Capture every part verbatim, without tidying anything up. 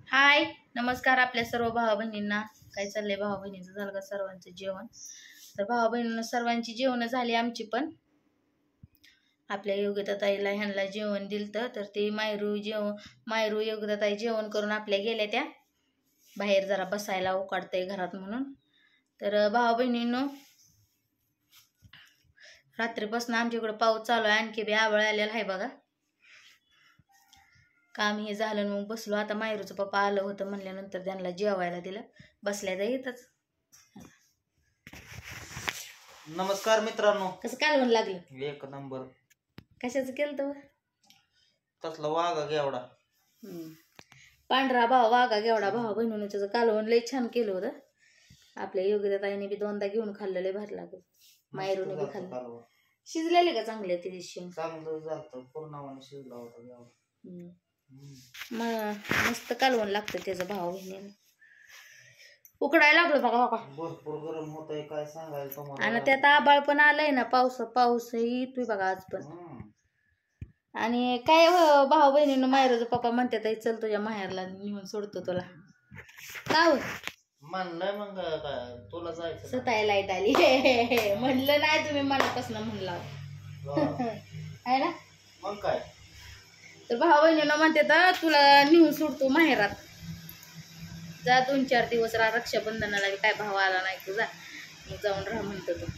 हाय नमस्कार आपल्या सर्व भावा बहिणींना. काय चाललंय भावा बहिणीचं? झालं का सर्वांचं जेवण? तर भावा बहिणींना सर्वांची जेवण झाली. आमची पण आपल्या योगिताताईला ह्यांना जेवण दिलं तर ते मायरू जेव मायरू योगिताताई जेवण करून आपल्या गेल्या त्या बाहेर जरा बसायला उकाडतंय घरात म्हणून. तर भावा बहिणींनो रात्रीपासून आमच्याकडे पाऊस चालू आहे. आणखी बी आबळ आलेला आहे बघा. काम हे झालं मग बसलो. आता मायरूचं पप्पा आलं होतं म्हणल्यानंतर त्यांना जेवायला दिलं. बसल्या तर येतच. नमस्कार मित्रांनो. कसं कालवण लागलं? एक नंबर. कशाचं केलं तर तसला वाघा घेवडा पांढरा भाव वाघा घेवडा भावा बहिणीनं त्याचं कालवण लय छान केलं होतं. आपल्या योगिताताईने बी दोनदा घेऊन खाल्लेले भारी लागत. मायरूने बी खाल्लं. शिजलेले का चांगले? ते दिवशी चांगलं झालं. पूर्णपणे शिजला होता घेवडा. मस्त कालवण लागतं त्याचं भावा बहिणीनं. उकडायला लागलं बघा बघा. भरपूर गरम होतंय काय सांगायला तुम्हाला. आणि त्यात आबाळ पण आलंय ना. पाऊस पाऊस येतोय बघा आज पण. आणि काय भाऊ बहिणीनं मायरूचं पप्पा म्हणतात चल तुझ्या माहेरला नेऊन सोडतो तुला. का म्हणलंय मग काय तुला जायचं? स्वतः लाईट आली. म्हणलं नाही तुम्ही मनापासून म्हणला आहे ना. मग काय तर भाऊ बहिणीनं म्हणते तर तुला नेऊन सोडतो माहेरात. जा दोन चार दिवस राहा. रक्षाबंधनाला काय भाव आला नाही तुझा मग जाऊन राहा म्हणतो तू.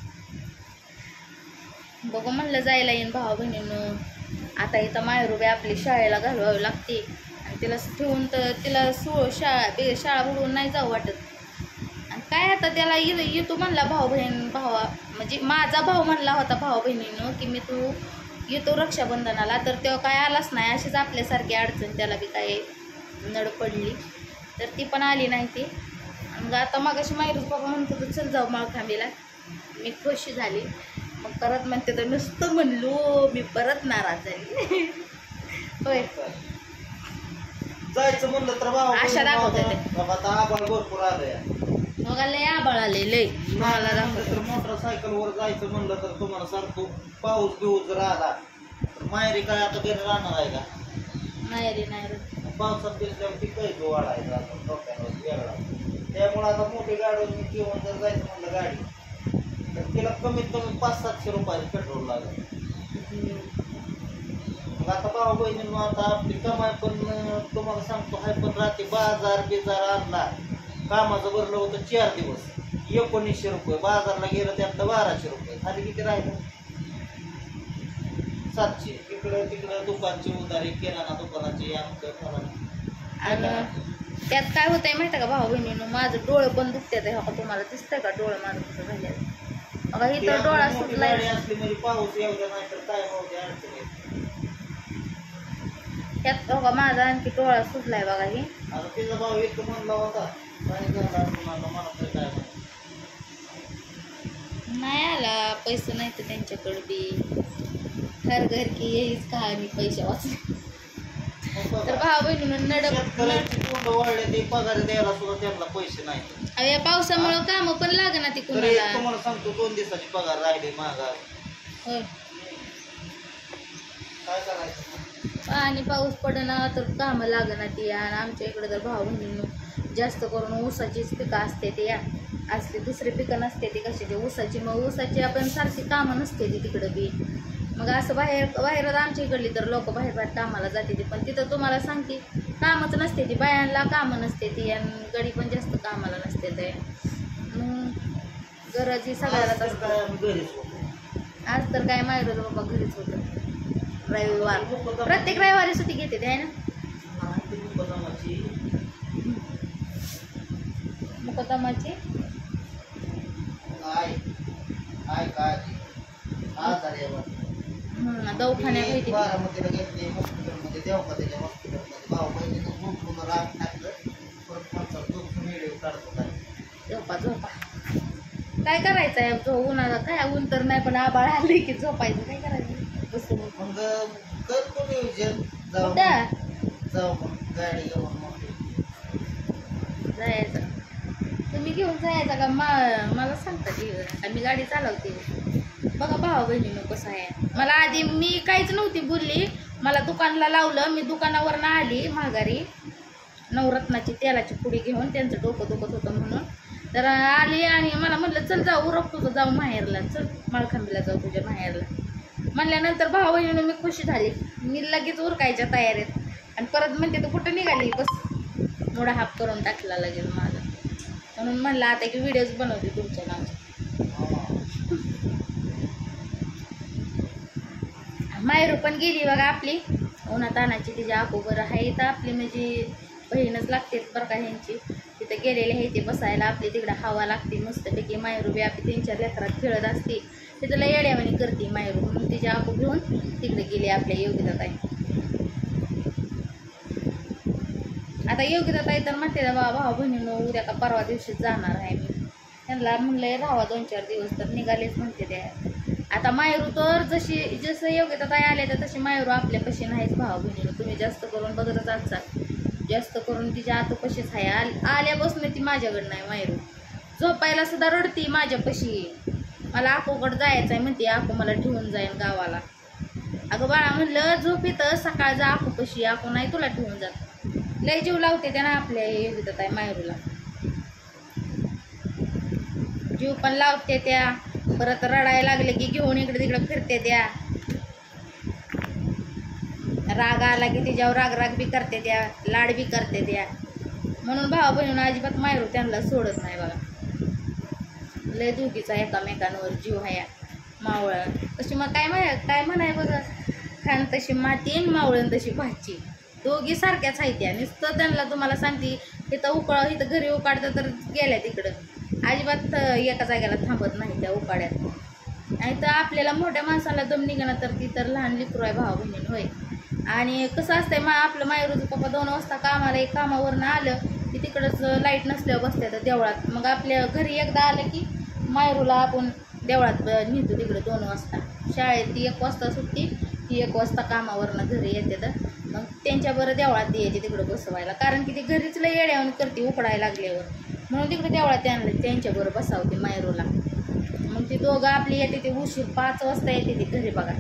बघू म्हणलं जायला येईन भावा बहिणीनं. आता इथं मायरू बी आपली शाळेला घालवावी लागते आणि तिला ठेवून तर तिला सो शाळा शाळा बुडवून नाही जाऊ वाटत. आणि काय आता त्याला येतो म्हणला भाऊ बहीण भावा म्हणजे माझा भाऊ म्हणला होता भाऊ बहिणीनं की मी तू येतो रक्षाबंधनाला. तर तेव्हा काय आलाच नाही. अशीच आपल्यासारखी अडचण त्याला बी काय नड पडली तर ती पण आली नाही ती. मग आता मग अशी मायरूच बाबा म्हणतो तर चल जाऊ माळखांबीला. मी खुशी झाली. मग परत म्हणते तर नुसतं म्हणलो मी परत नाराज झाली. होय जायचं म्हणलं तर भाऊ आशा दाखवते ते. आता आबाळ भरपूर आलंय. मग लय आबाळ आले लय. मला दाखवते. मोटरसायकल वर जायचं म्हणलं तर तुम्हाला सांगतो पाऊस बिऊस जर आला तर माहेरी काय आता घरी राहणार आहे का? नाही रे नाही रे. पावसात गेल्यावर ती कैक वाढायचा डोक्यावर वेगळा. त्यामुळे आता मोठी गाडी घेऊन जर जायचं म्हणलं गाडी तर तिला कमीत कमी पाच सातशे रुपयाचं पेट्रोल लागेल. मग आता भाऊ बहिणींनो आता आपली कमाई पण तुम्हाला सांगतो हाय. पण रात्री बाजार बिजार आणला कामाचं भरलं होतं चार दिवस एकोणीसशे रुपये. बाजारला गेलं त्यात बाराशे रुपये. खाली किती राहिलं? सातशे. इकडं तिकडं दुकानची उधारी किराणा दुकानाची आमचं फराळा. आणि त्यात काय होतंय माहिती का भाऊ बहिणीनं माझं डोळं पण दुखतात. हो का तुम्हाला दिसतंय का डोळं माझं कसं झालं बघा. इथं डोळा सुटलाय असली म्हणजे पाऊस एवढा नाही तर काय होते अडचण. त्यात बघा माझा आणखी डोळा सुटलाय बघा. ही आता तिचा भाऊ इतकं म्हणला होता काय झाला मला तर काय नाही आला. पैसे नाही तर त्यांच्याकडे बी हर घर की येईच कहाणी पैसे वाचले. तर भाऊ बहिणीनं नड तोंड वाढले ते पगार द्यायला सुद्धा त्यांना पैसे नाही. या पावसामुळं काम पण लागना ती कुणाला. तुम्हाला सांगतो दोन दिवसाची पगार राहिले माघार. होय काय करायचं? आणि पाऊस पडना तर कामं लागना ती. आणि आमच्या इकडे तर भाऊ बहिणीनं जास्त करून ऊसाचीच पिकं असते ते. या असली दुसरी पिकं नसते ती कशाची ऊसाची. मग ऊसाची आपण सारखी कामं नसते ती तिकडं बी. मग असं बाहेर बाहेरच आमच्या इकडली तर लोक बाहेर बाहेर कामाला जाते ती. पण तिथं तुम्हाला सांगते कामच नसते ती. बायांना कामं नसते ती आणि गडी पण जास्त कामाला नसते ते. मग गरज ही सगळ्यालाच असते. आज तर काय मायरूचं बाबा घरीच होतं. रविवार प्रत्येक रविवारी सुट्टी घेते ते आहे ना. मुकदमाची दवाखान्यात होती. बारामतीला घेतली हॉस्पिटलमध्ये देवकाच्या हॉस्पिटलमध्ये भाऊ बहिणीनं झोपून राग टाकलं. परत माणसाला झोपून व्हिडिओ काढतो. झोपा झोपा काय करायचं आहे. झो उन्हाळा काय ऊन तर नाही पण आबाळ आले की झोपायचं. काय करायचं बसून मग करतो नियोजन. जाऊ जाऊ मग गाडी घेऊन मग जायचं. तुम्ही घेऊन जायचं का? मा मला सांगता मी गाडी चालवते. बघा भाऊ बहिणीनं कसं आहे. मला आधी मी काहीच नव्हती बोलली. मला दुकानला लावलं. मी दुकानावरनं आली माघारी. नवरत्नाची तेलाची पुडी घेऊन त्यांचं डोकं दुखत होतं म्हणून. तर आली आणि मला म्हटलं चल जाऊ उरक तुझं जाऊ माहेरला, चल माळखांबीला जाऊ तुझ्या माहेरला म्हणल्यानंतर भाऊ बहिणीने मी खुशी झाली. मी लगेच उरकायच्या तयारीत आणि परत म्हणते तू कुठं निघाली, बस मोडा हाप करून टाकला लगेच माझा. म्हणून म्हणलं आता की व्हिडिओज बनवते तुमच्या नावाचे. मायरू पण गेली बघा आपली उन्हात आणायची, तिची आपू बरं आहे तर आपली म्हणजे बहीणच लागते बरं का ह्यांची. तिथं गेलेले आहे ते बसायला, आपली तिकडं हवा लागते मस्तपैकी. मायरू बी आपली तीन चार लेकरात खेळत असते, तिथं लय येड्यावानी करते मायरू, म्हणून तिची आपू घेऊन तिकडे गेली आपल्या योगिताताई. आता योगिताताई तर म्हणते बा भाऊ बहिणीनं उद्या का परवा दिवशीच जाणार आहे मी. त्यांना म्हणलंय राहावा दोन चार दिवस, तर निघालेच म्हणते त्या. आता मायरू तर जशी जसं योगिताताई आले तर तशी मायरू आपल्यापाशी नाहीच भाऊ बहिणीनं. तुम्ही जास्त करून बघतच असाल, जास्त करून तिच्या आतूपाशीच आहे. आल आल्यापासून ती माझ्याकडं नाही मायरू. झोपायला सुद्धा रडती माझ्यापाशी. मला आकोकडं जायचं आहे म्हणते, आको मला ठेवून जाईन गावाला. अगं बाळा म्हणलं झोप येतं सकाळ जा आकोपाशी, आको नाही तुला ठेवून जात. लय जीव लावते त्यांना आपल्या योगिताताई मायरूला, जीव पण लावते त्या. परत रडायला लागले की घेऊन इकडे तिकडे फिरते त्या. राग आला की तिच्यावर राग राग बी करते त्या, लाड बी करते त्या. म्हणून भाऊ बहिणीनं अजिबात मायरू त्यांना सोडत नाही बघा. लय दुखीचा एकामेकांवर जीव आहे मावळ. तशी मग काय म्हणाय काय म्हणाय बघा, खान तशी माती मावळण तशी भाची, दोघी सारख्याच आहे त्या. नुसतं त्यांना तुम्हाला सांगते इथं उकळ इथं घरी उकाडतं तर गेल्या तिकडं, अजिबात एका जागेला थांबत नाही त्या उकाड्यात. आणि तर आपल्याला मोठ्या माणसाला दम निघणं तर ती तर लहान लेकरू आहे भाऊ बहिणीनं होय. आणि कसं असतंय मा आपलं मायरूचं पप्पा दोन वाजता कामाला एक कामावरनं आलं की तिकडंच लाईट नसल्यावर बसते तर देवळात. मग आपल्या घरी एकदा आलं की मायरूला आपण देवळात नेतो तिकडं दोन वाजता. शाळेत ती एक वाजता सुट्टी, ती एक वाजता कामावरनं घरी येते तर मग त्यांच्याबरोबर देवळात द्यायची तिकडं बसवायला. कारण की ती घरीच लय येड्यावून करते उकडायला लागल्यावर, म्हणून तिकडे देवळात आणलं त्यांच्याबरोबर बसावते मायरूला. मग ती दोघं आपली येते ते उशीर पाच वाजता येते ती घरी बघा.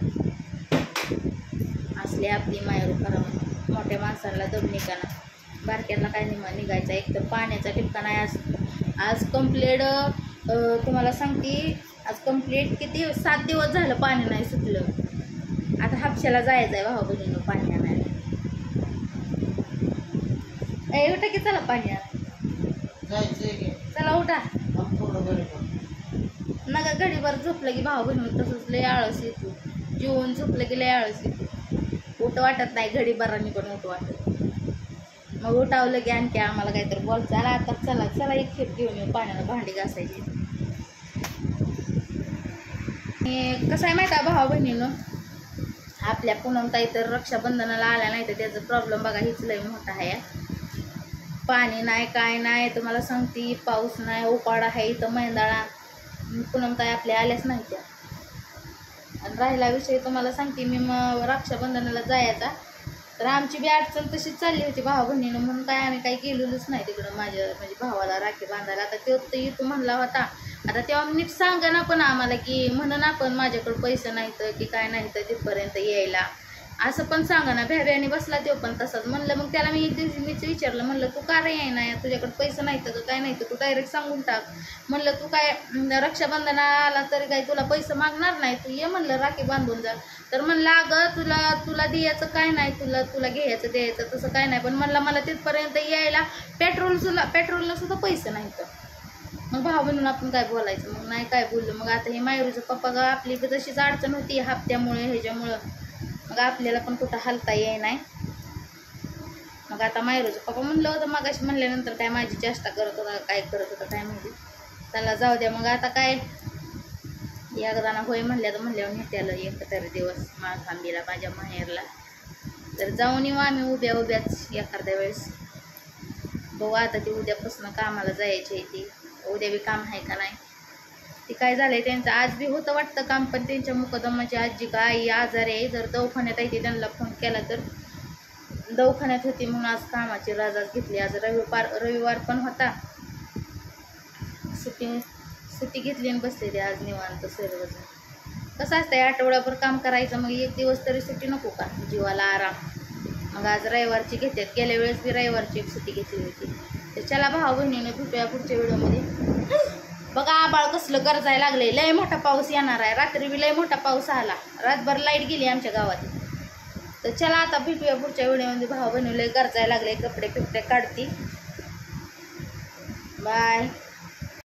असले आपली मायरू करा. मोठ्या माणसाला दम निघाना, बारक्यांना काय निघा निघायचा. एक तर पाण्याचा ठिकाण आहे आज. आज कंप्लेट तुम्हाला सांगते, आज कंप्लीट किती सात दिवस झालं पाणी नाही सुटलं. आता हापशाला जायचं आहे भाऊ बहिणीनं पाणी आणायला. ए उठा की चला पाणी आणायला चला उठा. नका घडीभर झोपलं की भाऊ बहिणी तसंच लय आळस येतो, जेवून झोपलं की लय आळस येतो. उठ वाटत नाही घडीभरांनी पण उठ वाटत. मग उठावलं की आणखी आम्हाला काहीतरी बोल चला आता चला चला एक खेप घेऊन येऊ पाण्याला भांडी घासायची. कसं आहे माहिती आहे भाऊ बहिणीनं, आपल्या पूनमताई तर रक्षाबंधनाला आल्या नाही तर त्याचा प्रॉब्लेम बघा हीच लय मोठा आहे. पाणी नाही काय नाही तुम्हाला सांगते, पाऊस नाही, उपाडा आहे इथं मैंदाळा. पूनमताई आपल्या आल्याच नाही त्या. आणि राहिला विषय तुम्हाला सांगते मी मग रक्षाबंधनाला जायचा तर आमची बी अडचण तशीच चालली होती भाऊ बहिणीनं, म्हणून काय आम्ही काही गेलेलोच नाही तिकडं माझ्या म्हणजे भावाला राखी बांधायला. आता तो तर येतो म्हणला होता, आता तेव्हा नीट सांगा ना पण आम्हाला की म्हणून आपण माझ्याकडं पैसे नाहीत की काय नाही तर तिथपर्यंत यायला असं पण सांगा ना. भ्याभ्याने बसला तो पण तसंच. म्हणलं मग त्याला मी एक दिवशी मीच विचारलं, म्हणलं तू का रे यायना तुझ्याकडे पैसे नाहीत का काय नाही तर तू डायरेक्ट सांगून टाक. म्हणलं तू काय रक्षाबंधनाला आला तरी काय तुला पैसे मागणार नाही, तू ये म्हणलं राखी बांधून जा. तर म्हणलं अगं तुला तुला द्यायचं काय नाही, तुला तुला घ्यायचं द्यायचं तसं काय नाही, पण म्हणलं मला तिथपर्यंत यायला पेट्रोल सुद्धा पेट्रोलला सुद्धा पैसे नाहीत. मग भाऊ म्हणून आपण काय बोलायचं, मग नाही काय बोललो. मग आता हे मायरूचं पप्पा ग आपली तशीच अडचण होती हप्त्यामुळे ह्याच्यामुळं, मग आपल्याला पण कुठं हलता येई नाही. मग आता मायरूचं पप्पा म्हणलं होतं मग अशी म्हणल्यानंतर काय माझी चेष्टा करत होता काय करत होता काय माहिती. त्याला जाऊ द्या. मग आता काय एकदा ना होय म्हणल्या तर म्हणल्यावर नेत्याला एक तरी दिवस माळखांबीला माझ्या माहेरला तर जाऊन येऊ आम्ही उभ्या उभ्याच एखाद्या वेळेस. बघू आता ती उद्यापासून कामाला जायची आहे, ती उद्या बी काम आहे का नाही ती काय झालंय त्यांचं. आज बी होतं वाटतं काम, पण त्यांच्या मुकदमाची आजी का आई आजार आहे, जर दवाखान्यात आहे त्यांना फोन केला तर दवाखान्यात होती म्हणून आज कामाची रजाच घेतली. आज रविवार रविवार पण होता, सुट्टी सुट्टी घेतली आणि बसले ते आज निवांत सर्वजण. कसं असतंय आठवड्याभर काम करायचं मग एक दिवस तरी सुट्टी नको का, जीवाला आराम. मग आज रविवारची घेतात, गेल्या वेळेस मी रविवारची एक सुट्टी घेतली होती. तर चला भाऊ बहिणीनं भेटूया पुढच्या व्हिडिओमध्ये. बघा आबाळ कसलं गरजायला लागले, लय मोठा पाऊस येणार आहे. रात्री बी लय मोठा पाऊस आला, रातभर लाईट गेली आमच्या गावात. तर चला आता भेटूया पुढच्या व्हिडिओमध्ये. भाऊ बहिणी लय गरजायला लागले, कपडे फिपडे काढते. बाय.